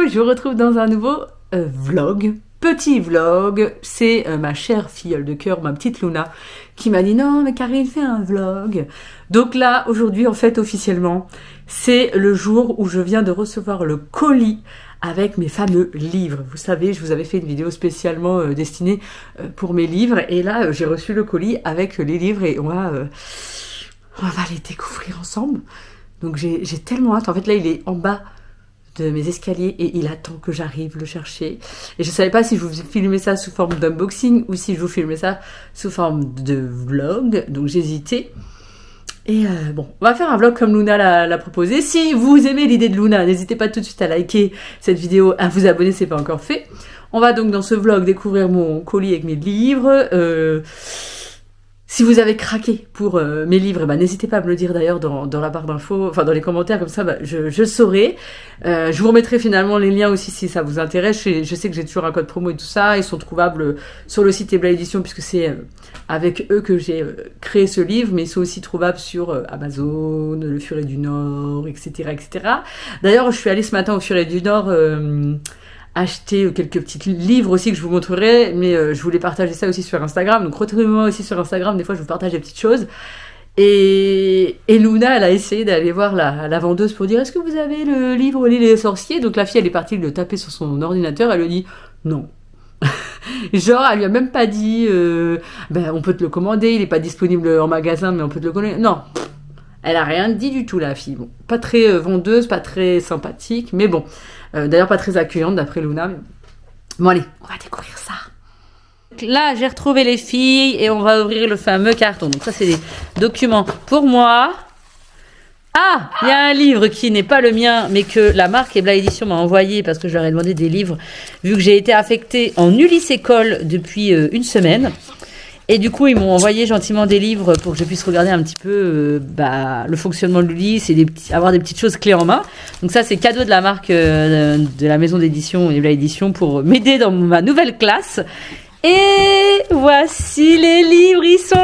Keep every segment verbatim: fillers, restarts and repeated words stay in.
je vous retrouve dans un nouveau euh, vlog, petit vlog. C'est euh, ma chère filleule de cœur, ma petite Luna, qui m'a dit non mais Karine, fais un vlog. Donc là, aujourd'hui, en fait, officiellement, c'est le jour où je viens de recevoir le colis avec mes fameux livres. Vous savez, je vous avais fait une vidéo spécialement euh, destinée euh, pour mes livres. Et là, euh, j'ai reçu le colis avec les livres et on va, euh, on va les découvrir ensemble. Donc j'ai tellement hâte. En fait, là, il est en bas de mes escaliers et il attend que j'arrive le chercher. Et je savais pas si je vous filmais ça sous forme d'unboxing ou si je vous filmais ça sous forme de vlog. Donc j'hésitais. Et euh, bon, on va faire un vlog comme Luna l'a proposé. Si vous aimez l'idée de Luna, n'hésitez pas tout de suite à liker cette vidéo, à vous abonner si ce n'est pas encore fait. On va donc dans ce vlog découvrir mon colis avec mes livres. Euh, si vous avez craqué pour euh, mes livres, bah, n'hésitez pas à me le dire d'ailleurs dans, dans la barre d'infos, enfin dans les commentaires, comme ça bah, je, je saurai. Euh, je vous remettrai finalement les liens aussi si ça vous intéresse. Je, je sais que j'ai toujours un code promo et tout ça. Ils sont trouvables sur le site Ebla Édition puisque c'est euh, avec eux que j'ai euh, créé ce livre, mais ils sont aussi trouvables sur euh, Amazon, Le Furet du Nord, et cetera, et cetera. D'ailleurs, je suis allée ce matin au Furet du Nord euh, acheter quelques petits livres aussi que je vous montrerai, mais euh, je voulais partager ça aussi sur Instagram. Donc retrouvez-moi aussi sur Instagram. Des fois, je vous partage des petites choses. Et, et Luna, elle a essayé d'aller voir la, la vendeuse pour dire est-ce que vous avez le livre L'île des sorciers? Donc la fille, elle est partie le taper sur son ordinateur. Elle lui dit non. Genre, elle lui a même pas dit euh, ben, on peut te le commander, il est pas disponible en magasin, mais on peut te le commander. Non, elle a rien dit du tout, la fille. Bon, pas très euh, vendeuse, pas très sympathique, mais bon. Euh, D'ailleurs, pas très accueillante d'après Luna. Mais... Bon, allez, on va découvrir ça. Là, j'ai retrouvé les filles et on va ouvrir le fameux carton. Donc ça, c'est des documents pour moi. Ah, il y a un livre qui n'est pas le mien, mais que la marque Ebla Édition m'a envoyé parce que je leur ai demandé des livres, vu que j'ai été affectée en Ulysse École depuis euh, une semaine. Et du coup, ils m'ont envoyé gentiment des livres pour que je puisse regarder un petit peu euh, bah, le fonctionnement de l'Ulysse et des petits, avoir des petites choses clés en main. Donc ça, c'est cadeau de la marque euh, de la maison d'édition Ebla Édition pour m'aider dans ma nouvelle classe. Et voici les livres, ils sont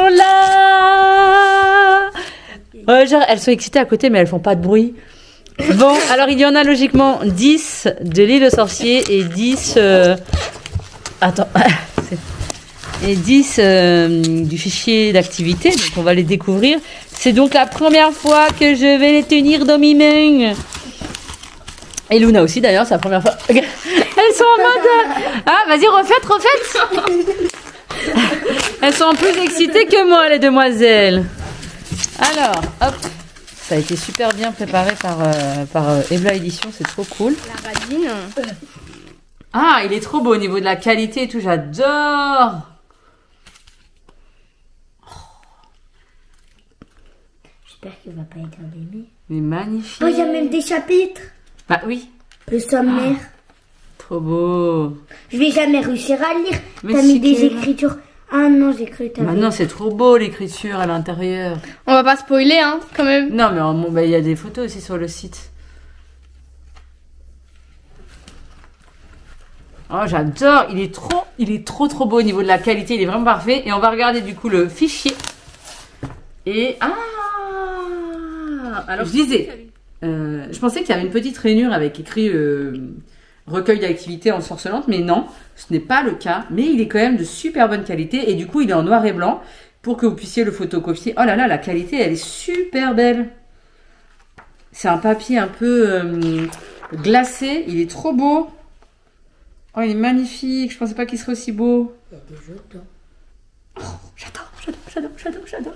là. Ouais, genre, elles sont excitées à côté, mais elles font pas de bruit. Bon, alors il y en a logiquement dix de l'île aux sorciers et dix... Euh... Attends... et dix euh, du fichier d'activité, donc on va les découvrir. C'est donc la première fois que je vais les tenir dans mes mains. Et Luna aussi d'ailleurs, c'est la première fois. Elles sont en mode... Ah, vas-y, refaites, refaites. Elles sont plus excitées que moi, les demoiselles. Alors, hop. Ça a été super bien préparé par, euh, par euh, Ebla Édition, c'est trop cool. La radine. Ah, il est trop beau au niveau de la qualité et tout, j'adore. J'espère qu'il va pas être abîmé. Mais magnifique. Oh, il y a même des chapitres. Bah oui. Le sommaire. Ah, trop beau. Je vais jamais réussir à le lire. T'as si mis des tu écritures. Ah non, j'ai cru que t'avais... Maintenant, c'est trop beau l'écriture à l'intérieur. On va pas spoiler, hein, quand même. Non, mais bon, bah, y a des photos aussi sur le site. Oh, j'adore. Il est trop, il est trop, trop beau au niveau de la qualité. Il est vraiment parfait. Et on va regarder du coup le fichier. Et ah, alors je disais, euh, je pensais qu'il y avait une petite rainure avec écrit euh, recueil d'activités ensorcelantes, mais non, ce n'est pas le cas. Mais il est quand même de super bonne qualité et du coup il est en noir et blanc pour que vous puissiez le photocopier. Oh là là, la qualité elle est super belle. C'est un papier un peu euh, glacé, il est trop beau. Oh, il est magnifique, je pensais pas qu'il serait aussi beau. Il y a des jeux dedans. Oh, j'adore, j'adore, j'adore, j'adore, j'adore.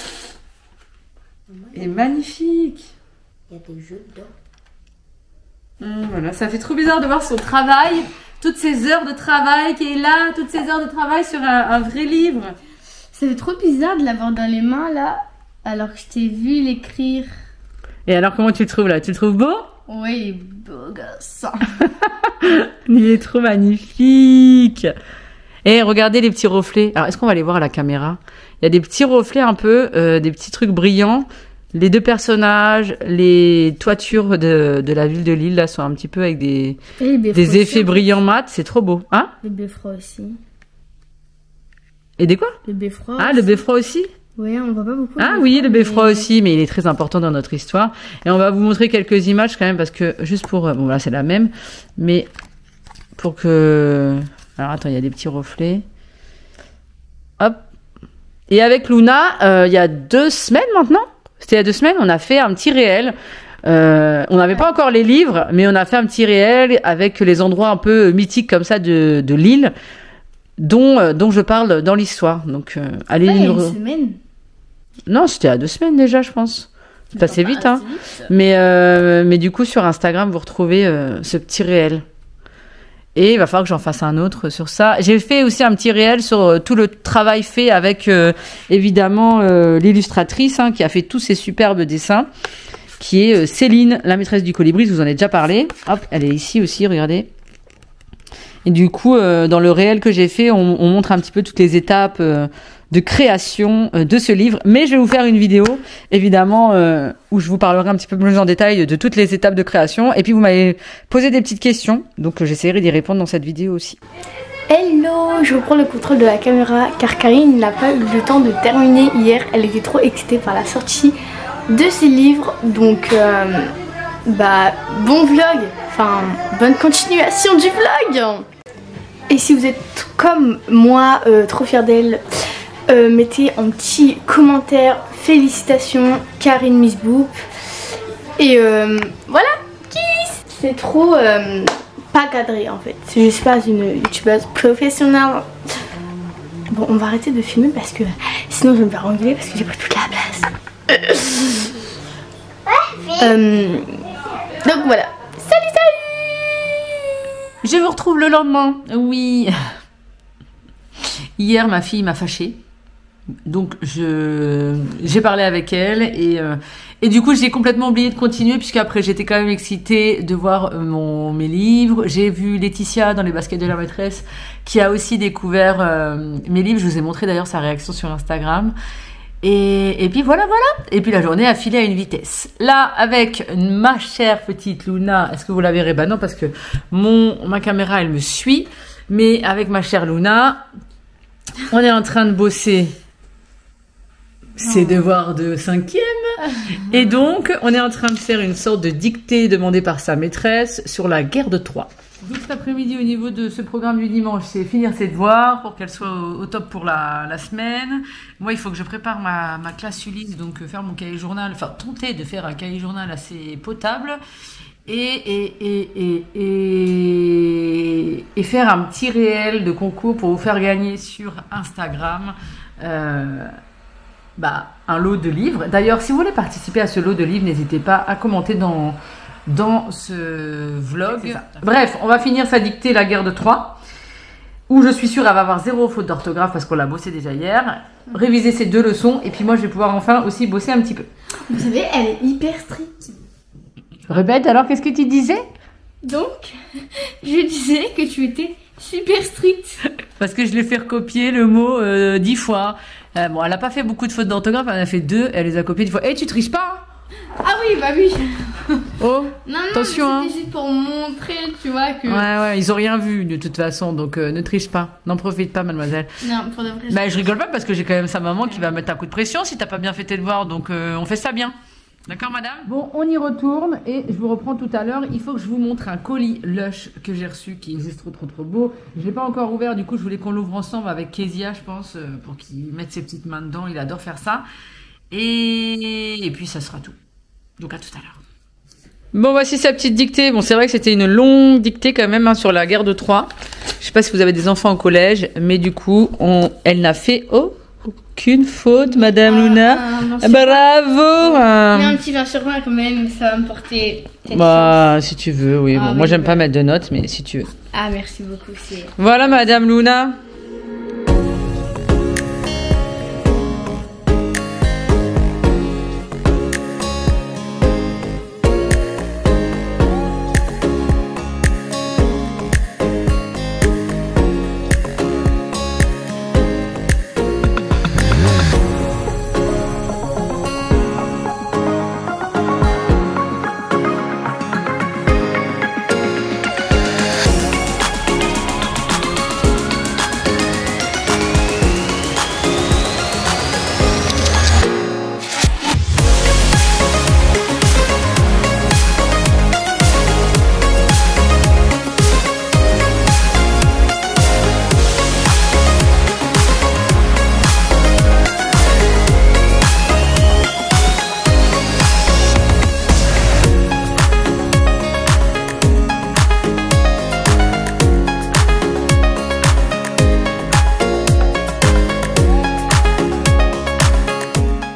Il est magnifique. Il y a des jeux dedans. Hum, voilà, ça fait trop bizarre de voir son travail, toutes ces heures de travail qui est là, toutes ces heures de travail sur un, un vrai livre. Ça fait trop bizarre de l'avoir dans les mains, là, alors que je t'ai vu l'écrire. Et alors, comment tu le trouves là? Tu le trouves beau? Oui, il est beau gosse. Il est trop magnifique. Et regardez les petits reflets. Alors, est-ce qu'on va les voir à la caméra? Il y a des petits reflets un peu, euh, des petits trucs brillants. Les deux personnages, les toitures de, de la ville de Lille, là, sont un petit peu avec des, des effets aussi. Brillants mat. C'est trop beau. Hein? Le beffroi aussi. Et des quoi? Le beffroi Ah, aussi. le beffroi aussi? Ouais, on voit pas beaucoup. Ah oui, le beffroi mais... aussi, mais il est très important dans notre histoire. Et on va vous montrer quelques images quand même, parce que juste pour... Bon, là, c'est la même, mais pour que... Alors, attends, il y a des petits reflets. Hop. Et avec Luna, euh, il y a deux semaines maintenant, c'était il y a deux semaines, on a fait un petit réel. Euh, on n'avait pas encore les livres, mais on a fait un petit réel avec les endroits un peu mythiques comme ça de, de l'île, dont, euh, dont je parle dans l'histoire. Donc, euh, allez ouais, il y a une semaine. Non, c'était à deux semaines déjà, je pense. C'est passé vite, bah, hein. Vite. Mais, euh, mais du coup, sur Instagram, vous retrouvez euh, ce petit réel. Et il va falloir que j'en fasse un autre sur ça. J'ai fait aussi un petit réel sur euh, tout le travail fait avec, euh, évidemment, euh, l'illustratrice hein, qui a fait tous ces superbes dessins, qui est euh, Céline, la maîtresse du colibri. Je vous en ai déjà parlé. Hop, elle est ici aussi, regardez. Et du coup, euh, dans le réel que j'ai fait, on, on montre un petit peu toutes les étapes euh, de création euh, de ce livre. Mais je vais vous faire une vidéo, évidemment, euh, où je vous parlerai un petit peu plus en détail de toutes les étapes de création. Et puis, vous m'avez posé des petites questions, donc euh, j'essaierai d'y répondre dans cette vidéo aussi. Hello, je reprends le contrôle de la caméra car Karine n'a pas eu le temps de terminer hier. Elle était trop excitée par la sortie de ses livres. Donc, euh, bah, bon vlog, enfin, bonne continuation du vlog. Et si vous êtes comme moi, euh, trop fière d'elle, euh, mettez en petit commentaire félicitations Karine Miss Boop. Et euh, voilà, kiss. C'est trop euh, pas cadré en fait. Je suis pas une youtubeuse professionnelle. Bon, on va arrêter de filmer parce que sinon je vais me faire engueuler parce que j'ai pris toute la place. euh, donc voilà. Salut, salut. Je vous retrouve le lendemain. Oui. Hier, ma fille m'a fâchée. Donc, je j'ai parlé avec elle et, euh, et du coup, j'ai complètement oublié de continuer puisqu'après, j'étais quand même excitée de voir mon, mes livres. J'ai vu Laetitia dans les baskets de la maîtresse qui a aussi découvert euh, mes livres. Je vous ai montré d'ailleurs sa réaction sur Instagram. Et, et puis voilà, voilà. Et puis la journée a filé à une vitesse. Là, avec ma chère petite Luna, est-ce que vous la verrez? Bah non, parce que mon, ma caméra, elle me suit. Mais avec ma chère Luna, on est en train de bosser ses devoirs de cinquième. Et donc, on est en train de faire une sorte de dictée demandée par sa maîtresse sur la guerre de Troie. Donc cet après-midi, au niveau de ce programme du dimanche, c'est finir ses devoirs pour qu'elle soit au, au top pour la, la semaine. Moi, il faut que je prépare ma, ma classe Ulysse, donc euh, faire mon cahier journal, enfin tenter de faire un cahier journal assez potable. Et, et, et, et, et, et faire un petit réel de concours pour vous faire gagner sur Instagram euh, bah, un lot de livres. D'ailleurs, si vous voulez participer à ce lot de livres, n'hésitez pas à commenter dans... dans ce vlog. Bref, on va finir sa dictée La guerre de Troie, où je suis sûre elle va avoir zéro faute d'orthographe parce qu'on l'a bossé déjà hier. Réviser ces deux leçons et puis moi je vais pouvoir enfin aussi bosser un petit peu. Vous savez, elle est hyper stricte. Répète alors, qu'est-ce que tu disais? Donc, je disais que tu étais super stricte. Parce que je l'ai fait recopier le mot euh, dix fois. Euh, bon, elle n'a pas fait beaucoup de fautes d'orthographe, elle en a fait deux, elle les a copiées dix fois. Eh, hey, tu triches pas? Ah oui, bah oui. Oh, non, non, attention. C'était juste pour montrer, tu vois, que... Ouais, ouais, ils ont rien vu de toute façon, donc euh, ne triche pas. N'en profite pas, mademoiselle. Non, pour de vrai. Bah, je rigole pas parce que j'ai quand même sa maman qui va mettre un coup de pression si t'as pas bien fait tes devoirs, donc euh, on fait ça bien. D'accord, madame? Bon, on y retourne et je vous reprends tout à l'heure. Il faut que je vous montre un colis Lush que j'ai reçu qui est juste trop, trop, trop beau. Je l'ai pas encore ouvert, du coup, je voulais qu'on l'ouvre ensemble avec Kezia, je pense, euh, pour qu'il mette ses petites mains dedans. Il adore faire ça. Et, et puis, ça sera tout. Donc à tout à l'heure. Bon, voici sa petite dictée. Bon, c'est vrai que c'était une longue dictée quand même hein, sur la guerre de Troie. Je sais pas si vous avez des enfants au collège, mais du coup, on... elle n'a fait aucune faute, Madame ah, Luna. Ah, bravo. Hein. Mais un petit vingt sur vingt quand même, ça va me porter. Bah, si tu veux, oui. Ah, bon, moi, j'aime ouais. pas mettre de notes, mais si tu veux. Ah, merci beaucoup. Voilà, Madame Luna.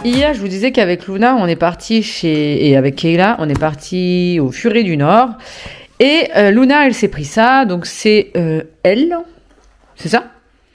Hier, je vous disais qu'avec Luna, on est parti chez... Et avec Kayla, on est parti au Furet du Nord. Et euh, Luna, elle s'est pris ça. Donc, c'est euh, Elle. C'est ça?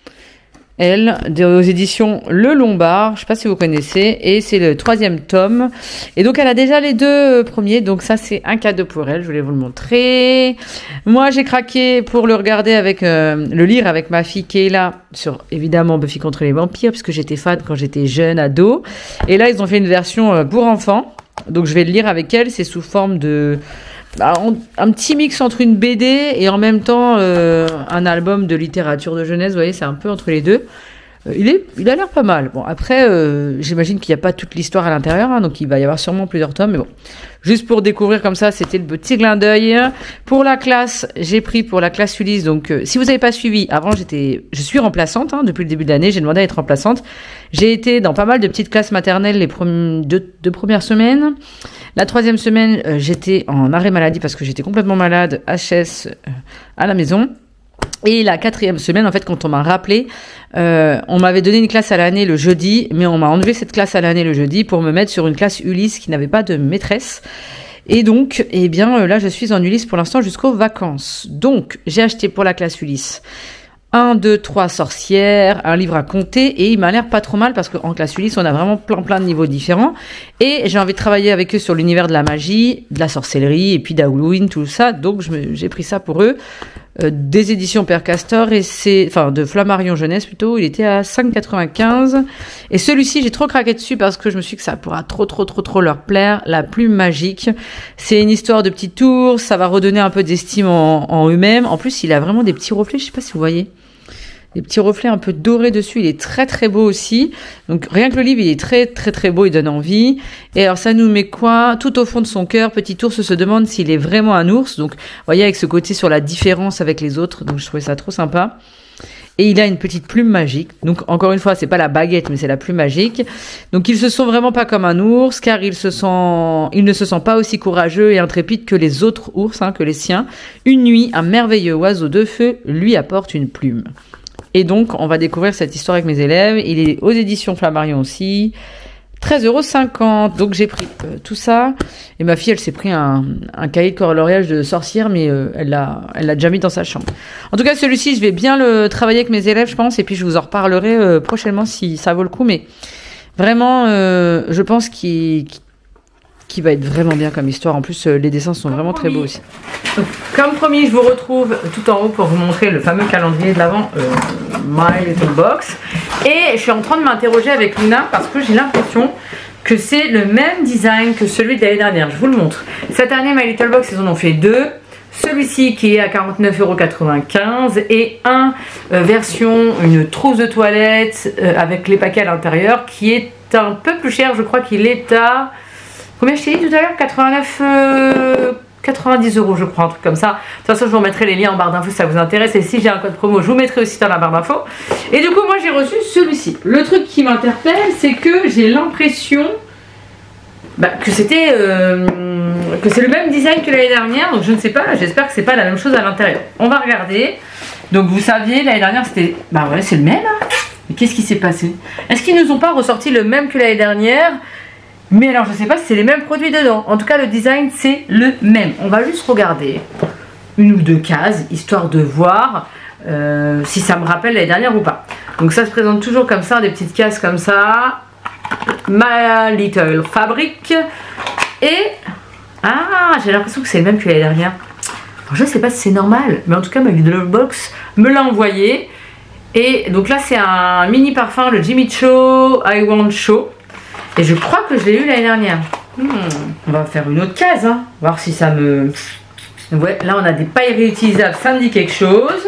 Elle, aux éditions Le Lombard. Je ne sais pas si vous connaissez. Et c'est le troisième tome. Et donc, elle a déjà les deux premiers. Donc, ça, c'est un cadeau pour elle. Je voulais vous le montrer. Moi, j'ai craqué pour le regarder avec... Euh, le lire avec ma fille Kayla. Sur, évidemment, Buffy contre les vampires. Parce que j'étais fan quand j'étais jeune, ado. Et là, ils ont fait une version pour enfants. Donc, je vais le lire avec elle. C'est sous forme de... Bah, on, un petit mix entre une B D et en même temps euh, un album de littérature de jeunesse, vous voyez, c'est un peu entre les deux. Euh, il, est, il a l'air pas mal. Bon, après, euh, j'imagine qu'il n'y a pas toute l'histoire à l'intérieur, hein, donc il va y avoir sûrement plusieurs tomes, mais bon. Juste pour découvrir comme ça, c'était le petit clin d'œil. Pour la classe, j'ai pris pour la classe Ulysse, donc euh, si vous n'avez pas suivi, avant j'étais, je suis remplaçante, hein, depuis le début de l'année, j'ai demandé à être remplaçante. J'ai été dans pas mal de petites classes maternelles les premières, deux, deux premières semaines. La troisième semaine, euh, j'étais en arrêt maladie parce que j'étais complètement malade, H S, euh, à la maison. Et la quatrième semaine, en fait, quand on m'a rappelé, euh, on m'avait donné une classe à l'année le jeudi, mais on m'a enlevé cette classe à l'année le jeudi pour me mettre sur une classe Ulysse qui n'avait pas de maîtresse. Et donc, eh bien, euh, là, je suis en Ulysse pour l'instant jusqu'aux vacances. Donc, j'ai acheté pour la classe Ulysse un, deux, trois sorcières, un livre à compter, et il m'a l'air pas trop mal parce qu'en classe Ulysse, on a vraiment plein plein de niveaux différents. Et j'ai envie de travailler avec eux sur l'univers de la magie, de la sorcellerie, et puis d'Halloween, tout ça. Donc, je me, j'ai pris ça pour eux. Euh, des éditions Père Castor, et c'est, enfin, de Flammarion Jeunesse plutôt. Il était à cinq quatre-vingt-quinze. Et celui-ci, j'ai trop craqué dessus parce que je me suis dit que ça pourra trop, trop, trop, trop leur plaire. La plume magique. C'est une histoire de petits tours. Ça va redonner un peu d'estime en, en eux-mêmes. En plus, il a vraiment des petits reflets. Je sais pas si vous voyez. Des petits reflets un peu dorés dessus, il est très très beau aussi. Donc rien que le livre, il est très très très beau, il donne envie. Et alors ça nous met quoi? Tout au fond de son cœur, petit ours se demande s'il est vraiment un ours. Donc vous voyez, avec ce côté sur la différence avec les autres, donc je trouvais ça trop sympa. Et il a une petite plume magique. Donc encore une fois, c'est pas la baguette, mais c'est la plume magique. Donc il se sent vraiment pas comme un ours, car il se sent, il ne se sent pas aussi courageux et intrépide que les autres ours, hein, que les siens. Une nuit, un merveilleux oiseau de feu lui apporte une plume. Et donc, on va découvrir cette histoire avec mes élèves. Il est aux éditions Flammarion aussi. treize euros cinquante. Donc, j'ai pris euh, tout ça. Et ma fille, elle s'est pris un, un cahier de coloriage de sorcière, mais euh, elle l'a elle l'a déjà mis dans sa chambre. En tout cas, celui-ci, je vais bien le travailler avec mes élèves, je pense. Et puis, je vous en reparlerai euh, prochainement si ça vaut le coup. Mais vraiment, euh, je pense qu'il... qui va être vraiment bien comme histoire. En plus, euh, les dessins sont vraiment très beaux aussi. Donc, comme promis, je vous retrouve tout en haut pour vous montrer le fameux calendrier de l'Avent, euh, My Little Box. Et je suis en train de m'interroger avec Luna parce que j'ai l'impression que c'est le même design que celui de l'année dernière. Je vous le montre. Cette année, My Little Box, ils en ont fait deux. Celui-ci qui est à quarante-neuf euros quatre-vingt-quinze et un euh, version, une trousse de toilette euh, avec les paquets à l'intérieur qui est un peu plus cher. Je crois qu'il est à... Combien je t'ai dit tout à l'heure? Quatre-vingt-neuf, euh, quatre-vingt-dix euros, je crois, un truc comme ça. De toute façon, je vous remettrai les liens en barre d'infos si ça vous intéresse. Et si j'ai un code promo, je vous mettrai aussi dans la barre d'infos. Et du coup, moi, j'ai reçu celui-ci. Le truc qui m'interpelle, c'est que j'ai l'impression bah, que c'était euh, que c'est le même design que l'année dernière. Donc, je ne sais pas. J'espère que c'est pas la même chose à l'intérieur. On va regarder. Donc, vous saviez, l'année dernière, c'était... Bah ouais, c'est le même. Hein. Mais qu'est-ce qui s'est passé? Est-ce qu'ils nous ont pas ressorti le même que l'année dernière? Mais alors, je ne sais pas si c'est les mêmes produits dedans. En tout cas, le design, c'est le même. On va juste regarder une ou deux cases, histoire de voir euh, si ça me rappelle l'année dernière ou pas. Donc, ça se présente toujours comme ça, des petites cases comme ça. My Little Fabric. Et... Ah, j'ai l'impression que c'est le même que l'année dernière. Alors, je ne sais pas si c'est normal, mais en tout cas, My Little Box me l'a envoyé. Et donc là, c'est un mini parfum, le Jimmy Choo I Want Choo. Et je crois que je l'ai eu l'année dernière. Hmm, on va faire une autre case, hein. Voir si ça me... Ouais, là, on a des pailles réutilisables, ça me dit quelque chose.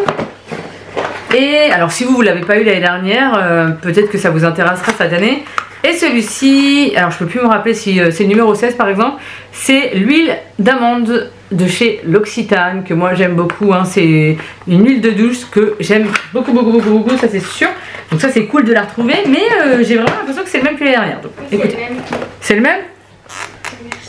Et alors, si vous ne l'avez pas eu l'année dernière, euh, peut-être que ça vous intéressera cette année. Et celui-ci, alors je ne peux plus me rappeler si euh, c'est le numéro seize par exemple, c'est l'huile d'amande de chez L'Occitane, que moi j'aime beaucoup. Hein. C'est une huile de douche que j'aime beaucoup, beaucoup, beaucoup, beaucoup, ça c'est sûr. Donc ça c'est cool de la retrouver, mais euh, j'ai vraiment l'impression que c'est le même que l'année dernière. Donc, écoutez, c'est le même.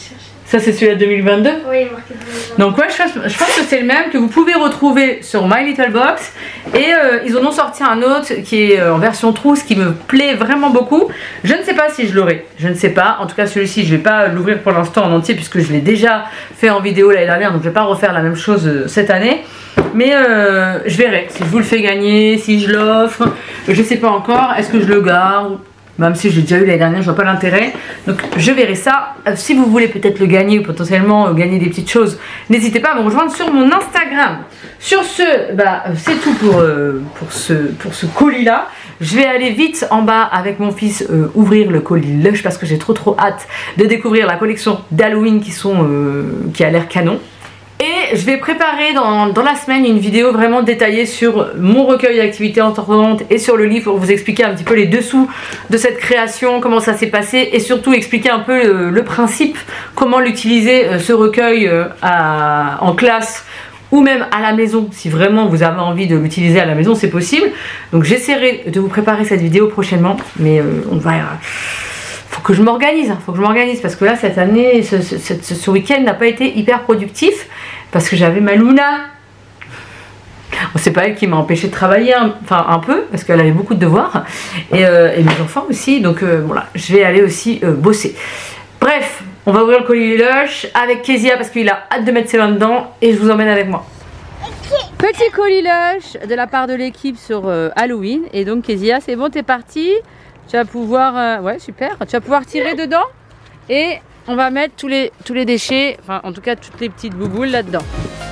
Ça c'est celui-là de deux mille vingt-deux. Oui, marqué deux mille vingt-deux. Donc ouais, je pense, je pense que c'est le même que vous pouvez retrouver sur My Little Box. Et euh, ils en ont sorti un autre qui est en version trousse qui me plaît vraiment beaucoup. Je ne sais pas si je l'aurai, je ne sais pas. En tout cas celui-ci je ne vais pas l'ouvrir pour l'instant en entier puisque je l'ai déjà fait en vidéo l'année dernière. Donc je ne vais pas refaire la même chose cette année. Mais euh, je verrai si je vous le fais gagner, si je l'offre. Je ne sais pas encore, est-ce que je le garde? Même si j'ai déjà eu l'année dernière, je vois pas l'intérêt. Donc je verrai ça. Euh, si vous voulez peut-être le gagner ou potentiellement euh, gagner des petites choses, n'hésitez pas à me rejoindre sur mon Instagram. Sur ce, bah, c'est tout pour, euh, pour ce, pour ce colis-là. Je vais aller vite en bas avec mon fils euh, ouvrir le colis Lush parce que j'ai trop trop hâte de découvrir la collection d'Halloween qui, sont, euh, qui a l'air canon. Et je vais préparer dans, dans la semaine une vidéo vraiment détaillée sur mon recueil d'activités entendrantes et sur le livre pour vous expliquer un petit peu les dessous de cette création, comment ça s'est passé et surtout expliquer un peu euh, le principe, comment l'utiliser euh, ce recueil euh, à, en classe ou même à la maison si vraiment vous avez envie de l'utiliser à la maison, c'est possible. Donc j'essaierai de vous préparer cette vidéo prochainement, mais euh, on va... Euh, faut que je m'organise, faut que je m'organise parce que là cette année, ce, ce, ce, ce week-end n'a pas été hyper productif parce que j'avais ma Luna. Bon, c'est pas elle qui m'a empêché de travailler, un, enfin un peu parce qu'elle avait beaucoup de devoirs et, euh, et mes enfants aussi, donc euh, voilà, je vais aller aussi euh, bosser. Bref, on va ouvrir le colis Lush avec Kezia parce qu'il a hâte de mettre ses mains dedans et je vous emmène avec moi. Petit colis Lush de la part de l'équipe sur euh, Halloween et donc Kezia, c'est bon, t'es partie. Tu vas pouvoir, euh, ouais super, tu vas pouvoir tirer dedans et on va mettre tous les, tous les déchets, enfin en tout cas toutes les petites bouboules là-dedans. Ok ?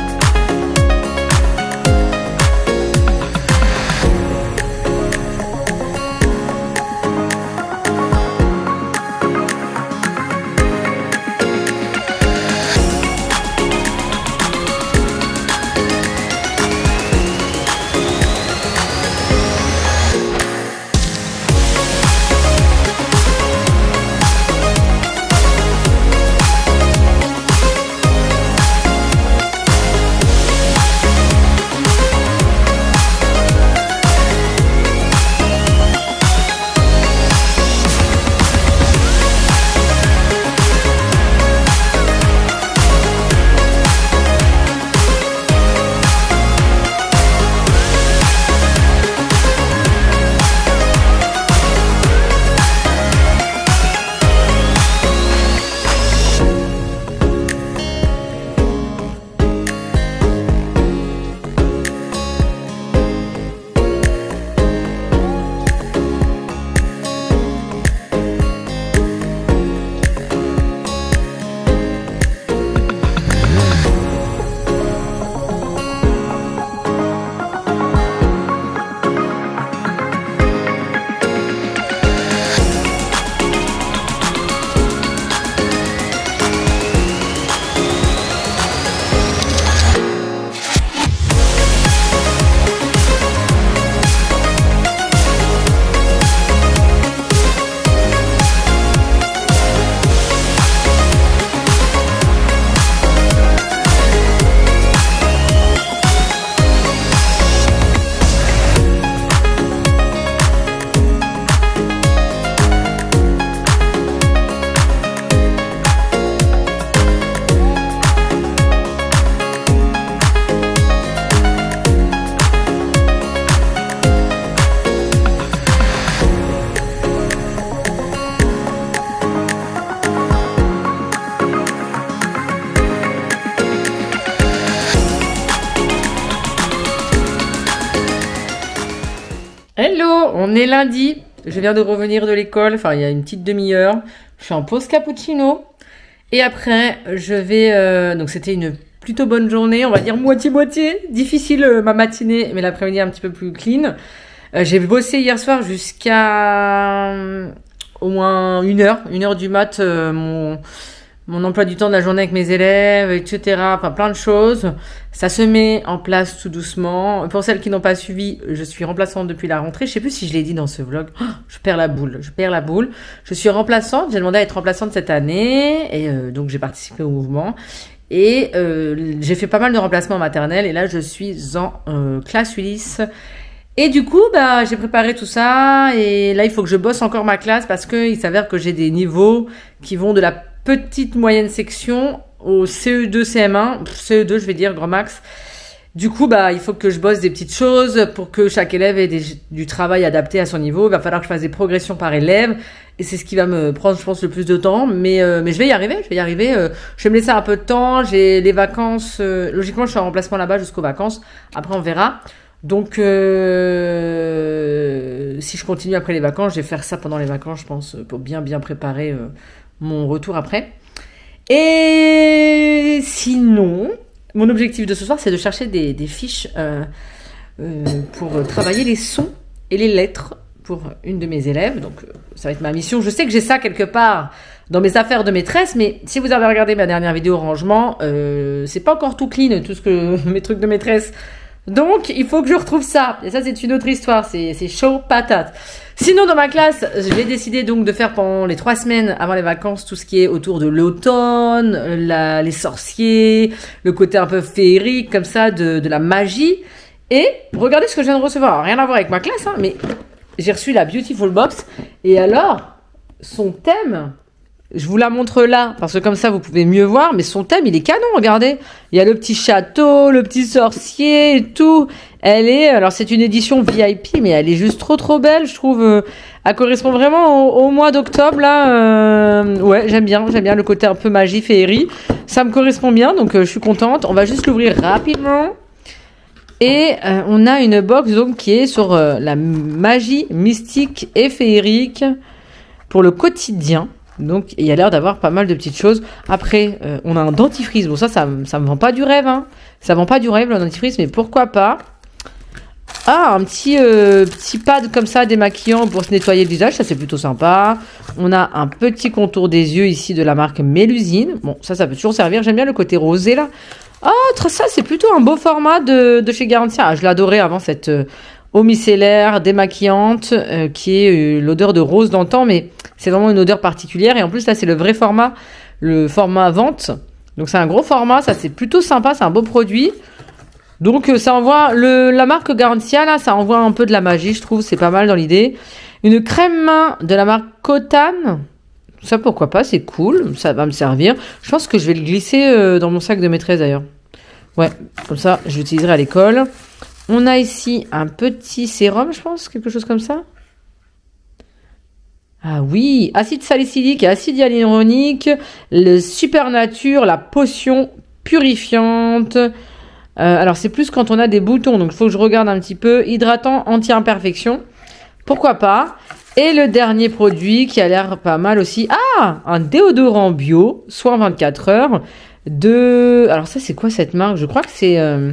Hello, on est lundi, je viens de revenir de l'école, enfin il y a une petite demi-heure, je suis en pause cappuccino et après je vais, euh, donc c'était une plutôt bonne journée, on va dire moitié-moitié, difficile euh, ma matinée mais l'après-midi un petit peu plus clean. Euh, j'ai bossé hier soir jusqu'à euh, au moins une heure, une heure du mat, euh, mon... mon emploi du temps de la journée avec mes élèves, et cetera. Enfin, plein de choses. Ça se met en place tout doucement. Pour celles qui n'ont pas suivi, je suis remplaçante depuis la rentrée. Je sais plus si je l'ai dit dans ce vlog. Oh, je perds la boule. Je perds la boule. Je suis remplaçante. J'ai demandé à être remplaçante cette année. Et euh, donc, j'ai participé au mouvement. Et euh, j'ai fait pas mal de remplacements maternels. Et là, je suis en euh, classe Ulysse. Et du coup, bah, j'ai préparé tout ça. Et là, il faut que je bosse encore ma classe parce qu'il s'avère que j'ai des niveaux qui vont de la petite moyenne section au C E deux, C M un, C E deux je vais dire grand max. Du coup, bah, il faut que je bosse des petites choses pour que chaque élève ait des, du travail adapté à son niveau. Il va falloir que je fasse des progressions par élève. Et c'est ce qui va me prendre, je pense, le plus de temps. Mais, euh, mais je vais y arriver, je vais y arriver. Euh, je vais me laisser un peu de temps. J'ai les vacances. Euh, logiquement, je suis en remplacement là-bas jusqu'aux vacances. Après, on verra. Donc, euh, si je continue après les vacances, je vais faire ça pendant les vacances, je pense, pour bien, bien préparer euh, mon retour après. Et sinon... Mon objectif de ce soir, c'est de chercher des, des fiches euh, euh, pour travailler les sons et les lettres pour une de mes élèves. Donc, euh, ça va être ma mission. Je sais que j'ai ça quelque part dans mes affaires de maîtresse, mais si vous avez regardé ma dernière vidéo rangement, euh, c'est pas encore tout clean, tout ce que mes trucs de maîtresse. Donc, il faut que je retrouve ça. Et ça, c'est une autre histoire. C'est chaud patate. Sinon, dans ma classe, j'ai décidé donc de faire pendant les trois semaines avant les vacances tout ce qui est autour de l'automne, la, les sorciers, le côté un peu féerique comme ça de, de la magie. Et regardez ce que je viens de recevoir. Rien à voir avec ma classe, hein, mais j'ai reçu la Beautiful Box. Et alors, son thème, je vous la montre là, parce que comme ça vous pouvez mieux voir, mais son thème il est canon, regardez. Il y a le petit château, le petit sorcier et tout. Elle est, alors c'est une édition V I P, mais elle est juste trop trop belle, je trouve. Euh, elle correspond vraiment au, au mois d'octobre là. Euh, ouais, j'aime bien, j'aime bien le côté un peu magie, féerie. Ça me correspond bien, donc euh, je suis contente. On va juste l'ouvrir rapidement. Et euh, on a une box donc qui est sur euh, la magie mystique et féerique pour le quotidien. Donc, il y a l'air d'avoir pas mal de petites choses. Après, euh, on a un dentifrice. Bon, ça, ça, ça me vend pas du rêve, hein. Ça vend pas du rêve, le dentifrice, mais pourquoi pas. Ah, un petit, euh, petit pad comme ça, démaquillant pour se nettoyer le visage. Ça, c'est plutôt sympa. On a un petit contour des yeux ici de la marque Mélusine. Bon, ça, ça peut toujours servir. J'aime bien le côté rosé, là. Ah, ça, c'est plutôt un beau format de, de chez Garantia. Ah, je l'adorais avant, cette... Euh, eau micellaire, démaquillante, euh, qui est euh, l'odeur de rose d'antan, mais c'est vraiment une odeur particulière. Et en plus, là, c'est le vrai format, le format vente. Donc, c'est un gros format, ça, c'est plutôt sympa, c'est un beau produit. Donc, euh, ça envoie, le, la marque Garantia, là, ça envoie un peu de la magie, je trouve, c'est pas mal dans l'idée. Une crème main de la marque Cotan. Ça, pourquoi pas, c'est cool, ça va me servir. Je pense que je vais le glisser euh, dans mon sac de maîtresse, d'ailleurs. Ouais, comme ça, je l'utiliserai à l'école. On a ici un petit sérum, je pense, quelque chose comme ça. Ah oui, acide salicylique et acide hyaluronique, le Supernature, la potion purifiante. Euh, alors, c'est plus quand on a des boutons, donc il faut que je regarde un petit peu. Hydratant anti-imperfection, pourquoi pas. Et le dernier produit qui a l'air pas mal aussi. Ah, un déodorant bio, soin vingt-quatre heures. De... Alors ça, c'est quoi cette marque? Je crois que c'est... Euh...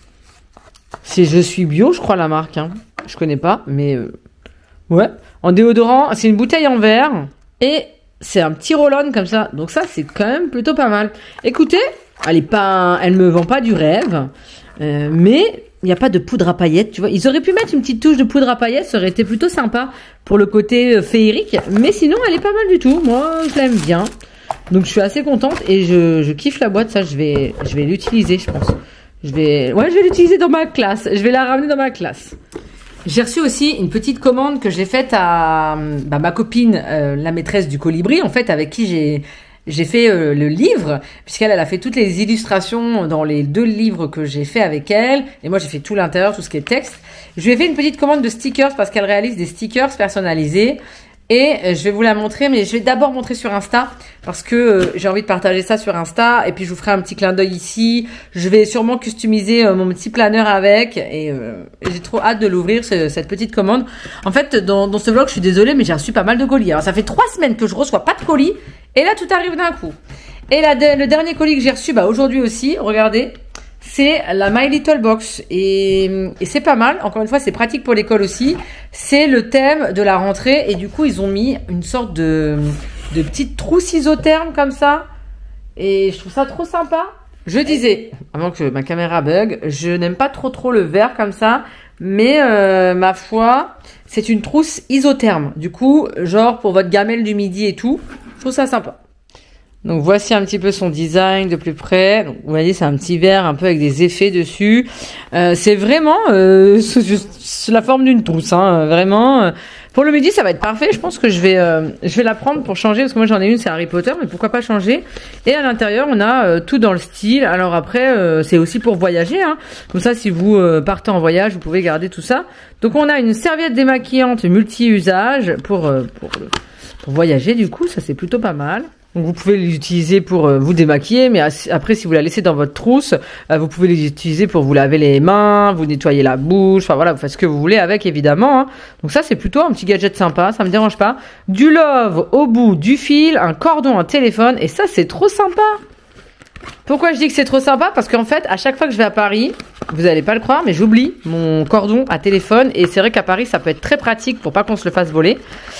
C'est Je suis bio, je crois, la marque. Hein. Je connais pas, mais... Euh... Ouais. En déodorant, c'est une bouteille en verre. Et c'est un petit roll-on comme ça. Donc ça, c'est quand même plutôt pas mal. Écoutez, elle est pas... Elle me vend pas du rêve. Euh, mais il n'y a pas de poudre à paillettes, tu vois. Ils auraient pu mettre une petite touche de poudre à paillettes. Ça aurait été plutôt sympa pour le côté féerique. Mais sinon, elle est pas mal du tout. Moi, je l'aime bien. Donc je suis assez contente. Et je, je kiffe la boîte. Ça, je vais, je vais l'utiliser, je pense. Je vais, ouais, je vais l'utiliser dans ma classe. Je vais la ramener dans ma classe. J'ai reçu aussi une petite commande que j'ai faite à bah, ma copine, euh, la maîtresse du colibri, en fait, avec qui j'ai j'ai fait euh, le livre, puisqu'elle elle a fait toutes les illustrations dans les deux livres que j'ai fait avec elle, et moi j'ai fait tout l'intérieur, tout ce qui est texte. Je lui ai fait une petite commande de stickers parce qu'elle réalise des stickers personnalisés. Et je vais vous la montrer, mais je vais d'abord montrer sur Insta parce que euh, j'ai envie de partager ça sur Insta. Et puis je vous ferai un petit clin d'œil ici. Je vais sûrement customiser euh, mon petit planeur avec. Et euh, j'ai trop hâte de l'ouvrir, ce, cette petite commande. En fait, dans, dans ce vlog, je suis désolée, mais j'ai reçu pas mal de colis. Alors ça fait trois semaines que je reçois pas de colis. Et là, tout arrive d'un coup. Et là, de, le dernier colis que j'ai reçu, bah aujourd'hui aussi, regardez. C'est la My Little Box et, et c'est pas mal. Encore une fois, c'est pratique pour l'école aussi. C'est le thème de la rentrée et du coup, ils ont mis une sorte de, de petite trousse isotherme comme ça. Et je trouve ça trop sympa. Je disais, avant que ma caméra bug, je n'aime pas trop trop le vert comme ça. Mais euh, ma foi, c'est une trousse isotherme. Du coup, genre pour votre gamelle du midi et tout, je trouve ça sympa. Donc voici un petit peu son design de plus près. Donc, vous voyez, c'est un petit verre un peu avec des effets dessus. Euh, c'est vraiment euh, sous, sous la forme d'une trousse, hein, vraiment. Pour le midi, ça va être parfait. Je pense que je vais, euh, je vais la prendre pour changer. Parce que moi, j'en ai une, c'est Harry Potter. Mais pourquoi pas changer? Et à l'intérieur, on a euh, tout dans le style. Alors après, euh, c'est aussi pour voyager. Hein. Comme ça, si vous euh, partez en voyage, vous pouvez garder tout ça. Donc, on a une serviette démaquillante multi-usage pour, euh, pour, pour voyager. Du coup, ça, c'est plutôt pas mal. Donc vous pouvez les utiliser pour euh, vous démaquiller, mais après si vous la laissez dans votre trousse, euh, vous pouvez les utiliser pour vous laver les mains, vous nettoyer la bouche, enfin voilà, vous faites ce que vous voulez avec évidemment. Hein. Donc ça c'est plutôt un petit gadget sympa, ça me dérange pas. Du love au bout du fil, un cordon, un téléphone, et ça c'est trop sympa. Pourquoi je dis que c'est trop sympa? Parce qu'en fait, à chaque fois que je vais à Paris, vous allez pas le croire, mais j'oublie mon cordon à téléphone, et c'est vrai qu'à Paris ça peut être très pratique pour pas qu'on se le fasse voler.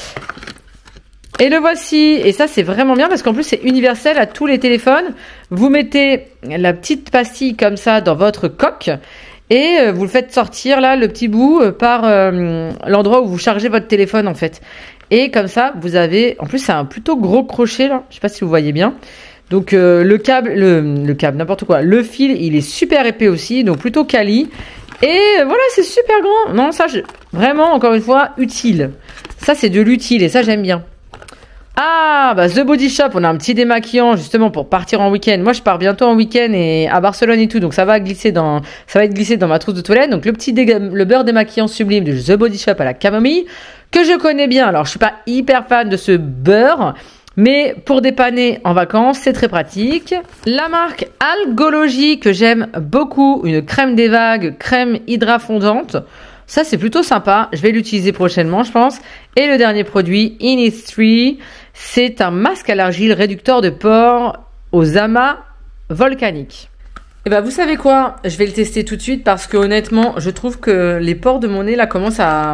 Et le voici, et ça c'est vraiment bien parce qu'en plus c'est universel à tous les téléphones. Vous mettez la petite pastille comme ça dans votre coque et vous le faites sortir là, le petit bout, par euh, l'endroit où vous chargez votre téléphone en fait. Et comme ça vous avez, en plus c'est un plutôt gros crochet là, je sais pas si vous voyez bien. Donc euh, le câble, le, le câble, n'importe quoi, le fil il est super épais aussi, donc plutôt quali. Et voilà, c'est super grand. Non, ça je, vraiment encore une fois utile. Ça c'est de l'utile et ça j'aime bien. Ah, bah The Body Shop, on a un petit démaquillant justement pour partir en week-end. Moi, je pars bientôt en week-end et à Barcelone et tout, donc ça va glisser dans, ça va être glissé dans ma trousse de toilette. Donc le petit dé, le beurre démaquillant sublime de The Body Shop à la camomille que je connais bien. Alors, je suis pas hyper fan de ce beurre, mais pour dépanner en vacances, c'est très pratique. La marque Algologie que j'aime beaucoup, une crème des vagues, crème hydrafondante. Ça, c'est plutôt sympa. Je vais l'utiliser prochainement, je pense. Et le dernier produit, Innisfree, c'est un masque à l'argile réducteur de pores aux amas volcaniques. Et ben, vous savez quoi? Je vais le tester tout de suite parce que honnêtement, je trouve que les pores de mon nez là commencent à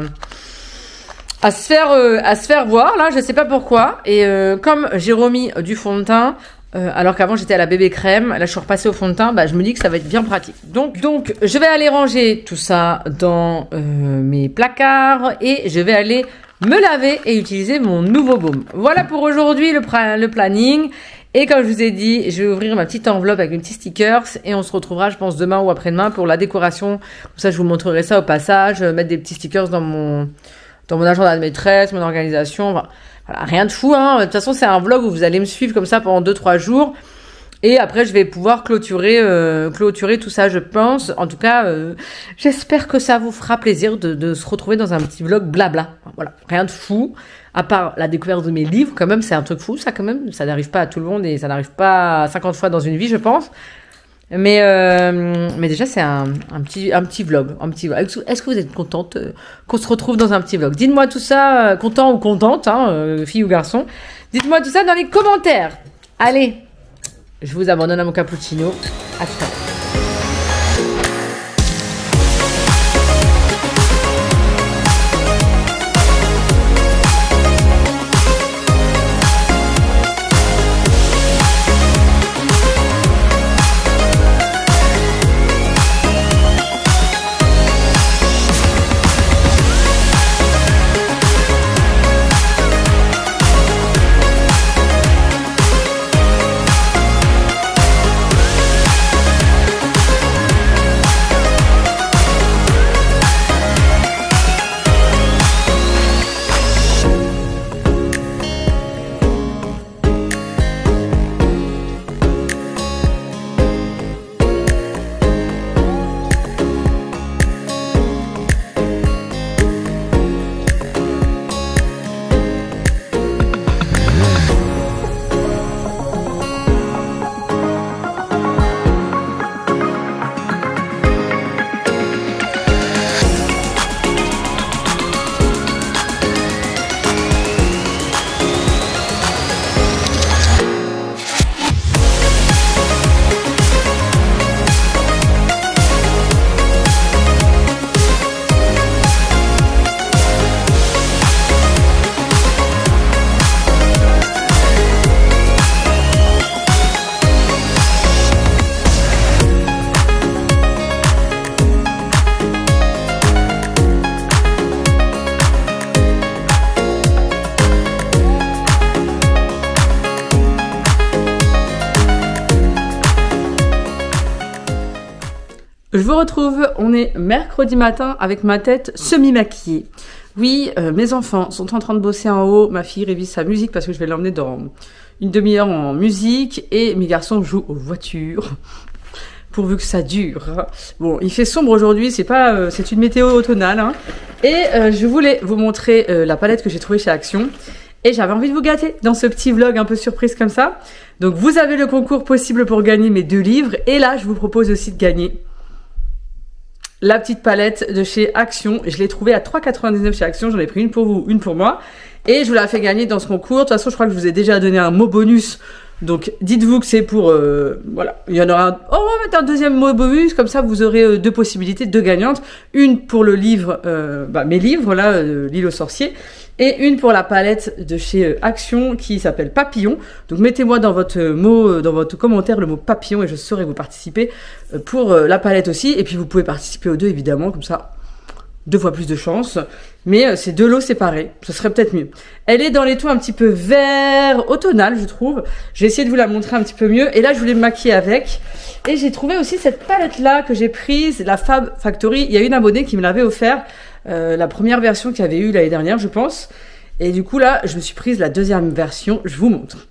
à se faire euh, à se faire voir là. Je sais pas pourquoi. Et euh, comme j'ai remis du fond de teint. Euh, alors qu'avant j'étais à la bébé crème, là je suis repassée au fond de teint, bah je me dis que ça va être bien pratique. Donc, donc je vais aller ranger tout ça dans euh, mes placards et je vais aller me laver et utiliser mon nouveau baume. Voilà pour aujourd'hui le, le planning. Et comme je vous ai dit, je vais ouvrir ma petite enveloppe avec mes petits stickers et on se retrouvera je pense demain ou après-demain pour la décoration. Comme ça je vous montrerai ça au passage, mettre des petits stickers dans mon, dans mon agenda de maîtresse, mon organisation, enfin, voilà, rien de fou, hein. De toute façon, c'est un vlog où vous allez me suivre comme ça pendant deux trois jours. Et après, je vais pouvoir clôturer, euh, clôturer tout ça, je pense. En tout cas, euh, j'espère que ça vous fera plaisir de, de se retrouver dans un petit vlog blabla. Voilà, rien de fou. À part la découverte de mes livres, quand même, c'est un truc fou, ça quand même. Ça n'arrive pas à tout le monde et ça n'arrive pas cinquante fois dans une vie, je pense. Mais, euh, mais déjà, c'est un, un, petit, un petit vlog. Un petit vlog. Est-ce que vous êtes contente euh, qu'on se retrouve dans un petit vlog? Dites-moi tout ça, euh, content ou contente, hein, euh, fille ou garçon. Dites-moi tout ça dans les commentaires. Allez, je vous abandonne à mon cappuccino. À tout à l'heure. Je vous retrouve, on est mercredi matin avec ma tête semi-maquillée. Oui, euh, mes enfants sont en train de bosser en haut. Ma fille révise sa musique parce que je vais l'emmener dans une demi-heure en musique. Et mes garçons jouent aux voitures. Pourvu que ça dure. Bon, il fait sombre aujourd'hui, c'est pas, euh, c'est une météo automnale. Hein. Et euh, je voulais vous montrer euh, la palette que j'ai trouvée chez Action. Et j'avais envie de vous gâter dans ce petit vlog un peu surprise comme ça. Donc vous avez le concours possible pour gagner mes deux livres. Et là, je vous propose aussi de gagner la petite palette de chez Action. Je l'ai trouvée à trois euros quatre-vingt-dix-neuf chez Action. J'en ai pris une pour vous, une pour moi. Et je vous la fais gagner dans ce concours. De toute façon, je crois que je vous ai déjà donné un mot bonus. Donc dites-vous que c'est pour... Euh, voilà, il y en aura un... Oh, on va mettre un deuxième mot bonus. Comme ça, vous aurez euh, deux possibilités, deux gagnantes. Une pour le livre, euh, bah, mes livres, là, euh, L'île aux sorciers. Et une pour la palette de chez euh, Action qui s'appelle Papillon. Donc mettez-moi dans votre mot, euh, dans votre commentaire le mot papillon et je saurai vous participer euh, pour euh, la palette aussi. Et puis vous pouvez participer aux deux évidemment, comme ça, deux fois plus de chance. Mais euh, c'est deux lots séparés, ce serait peut-être mieux. Elle est dans les tons un petit peu vert automnal, je trouve. Je vais essayer de vous la montrer un petit peu mieux. Et là, je voulais me maquiller avec. Et j'ai trouvé aussi cette palette-là que j'ai prise, la Fab Factory. Il y a une abonnée qui me l'avait offert. Euh, la première version qu'il y avait eu l'année dernière, je pense. Et du coup, là, je me suis prise la deuxième version. Je vous montre.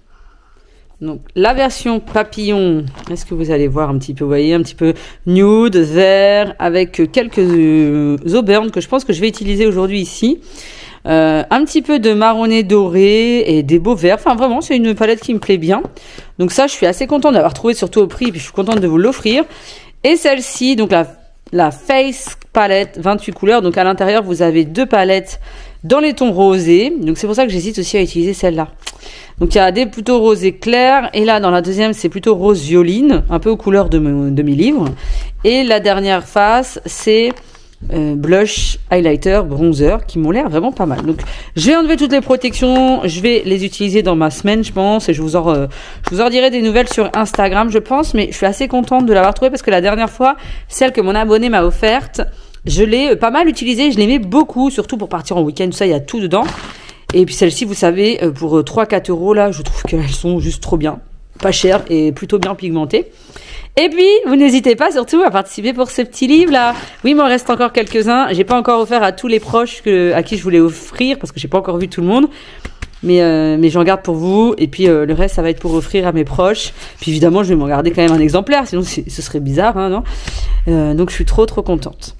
Donc, la version papillon, est-ce que vous allez voir un petit peu, vous voyez, un petit peu nude, vert, avec quelques euh, auburnes que je pense que je vais utiliser aujourd'hui ici. Euh, un petit peu de marronné doré et des beaux verts. Enfin, vraiment, c'est une palette qui me plaît bien. Donc ça, je suis assez contente d'avoir trouvé, surtout au prix, et puis je suis contente de vous l'offrir. Et celle-ci, donc la, la Face Palette, vingt-huit couleurs. Donc à l'intérieur, vous avez deux palettes dans les tons rosés. Donc c'est pour ça que j'hésite aussi à utiliser celle-là. Donc il y a des plutôt rosés clairs. Et là, dans la deuxième, c'est plutôt rose violine, un peu aux couleurs de, de mes livres. Et la dernière face, c'est euh, blush, highlighter, bronzer, qui m'ont l'air vraiment pas mal. Donc je vais enlever toutes les protections. Je vais les utiliser dans ma semaine, je pense. Et je vous en, euh, je vous en dirai des nouvelles sur Instagram, je pense. Mais je suis assez contente de l'avoir trouvée parce que la dernière fois, celle que mon abonné m'a offerte, je l'ai pas mal utilisée, je l'aimais beaucoup, surtout pour partir en week-end, tout ça, il y a tout dedans. Et puis celle-ci, vous savez, pour trois à quatre euros, là, je trouve qu'elles sont juste trop bien. Pas chères et plutôt bien pigmentées. Et puis, vous n'hésitez pas surtout à participer pour ce petit livre-là. Oui, il m'en reste encore quelques-uns. J'ai pas encore offert à tous les proches que, à qui je voulais offrir, parce que j'ai pas encore vu tout le monde. Mais, euh, mais j'en garde pour vous. Et puis, euh, le reste, ça va être pour offrir à mes proches. Puis évidemment, je vais m'en garder quand même un exemplaire, sinon ce serait bizarre, hein, non euh, Donc, je suis trop, trop contente.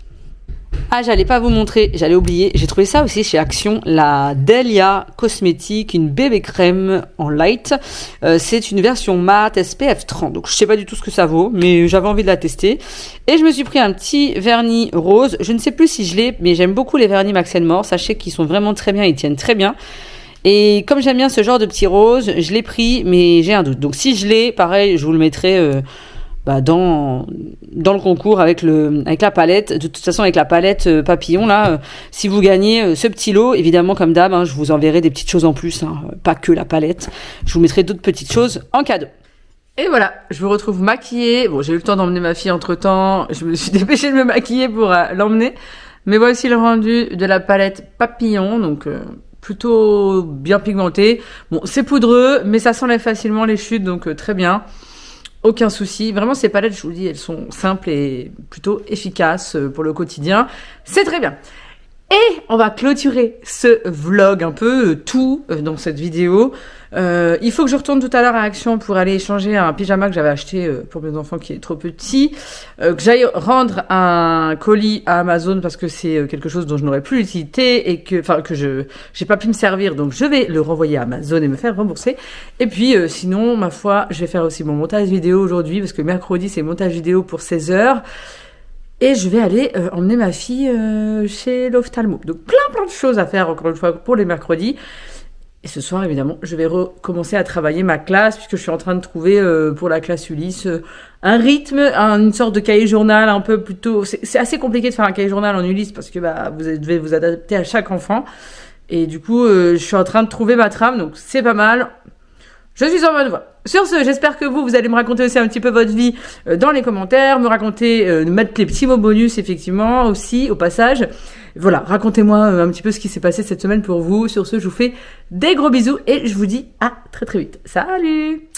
Ah, j'allais pas vous montrer, j'allais oublier. J'ai trouvé ça aussi chez Action, la Delia Cosmétique, une bébé crème en light. Euh, c'est une version mat S P F trente. Donc je sais pas du tout ce que ça vaut, mais j'avais envie de la tester. Et je me suis pris un petit vernis rose. Je ne sais plus si je l'ai, mais j'aime beaucoup les vernis Max and More. Sachez qu'ils sont vraiment très bien, ils tiennent très bien. Et comme j'aime bien ce genre de petit rose, je l'ai pris, mais j'ai un doute. Donc si je l'ai, pareil, je vous le mettrai euh, bah, dans, dans le concours avec, le, avec la palette. De toute façon, avec la palette euh, papillon, là, euh, si vous gagnez euh, ce petit lot, évidemment, comme d'hab, hein, je vous enverrai des petites choses en plus, hein, pas que la palette. Je vous mettrai d'autres petites choses en cadeau. Et voilà, je vous retrouve maquillée. Bon, j'ai eu le temps d'emmener ma fille entre-temps. Je me suis dépêchée de me maquiller pour euh, l'emmener. Mais voici le rendu de la palette papillon, donc... Euh, plutôt bien pigmenté. Bon, c'est poudreux, mais ça s'enlève facilement les chutes, donc euh, très bien. Aucun souci. Vraiment, ces palettes, je vous dis, elles sont simples et plutôt efficaces euh, pour le quotidien. C'est très bien. Et on va clôturer ce vlog un peu euh, tout euh, dans cette vidéo. Euh, il faut que je retourne tout à l'heure à Action pour aller échanger un pyjama que j'avais acheté euh, pour mes enfants qui est trop petit. Euh, que j'aille rendre un colis à Amazon parce que c'est euh, quelque chose dont je n'aurais plus l'utilité et que, enfin, que je j'ai pas pu me servir. Donc je vais le renvoyer à Amazon et me faire rembourser. Et puis euh, sinon, ma foi, je vais faire aussi mon montage vidéo aujourd'hui parce que mercredi c'est montage vidéo pour seize heures. Et je vais aller euh, emmener ma fille euh, chez l'ophtalmo. Donc plein plein de choses à faire encore une fois pour les mercredis. Et ce soir évidemment je vais recommencer à travailler ma classe puisque je suis en train de trouver euh, pour la classe Ulysse euh, un rythme, un, une sorte de cahier journal un peu plutôt... C'est assez compliqué de faire un cahier journal en Ulysse parce que bah, vous devez vous adapter à chaque enfant. Et du coup euh, je suis en train de trouver ma trame donc c'est pas mal. Je suis en bonne voie. Sur ce, j'espère que vous, vous allez me raconter aussi un petit peu votre vie euh, dans les commentaires, me raconter, euh, mettre les petits mots bonus effectivement aussi au passage. Voilà, racontez-moi euh, un petit peu ce qui s'est passé cette semaine pour vous. Sur ce, je vous fais des gros bisous et je vous dis à très très vite. Salut!